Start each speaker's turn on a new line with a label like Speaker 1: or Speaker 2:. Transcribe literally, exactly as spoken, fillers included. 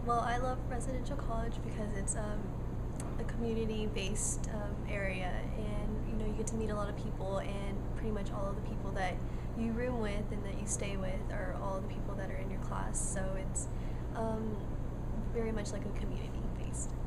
Speaker 1: Well, I love residential college because it's um, a community-based um, area, and you know you get to meet a lot of people, and pretty much all of the people that you room with and that you stay with are all the people that are in your class. So it's um, very much like a community-based.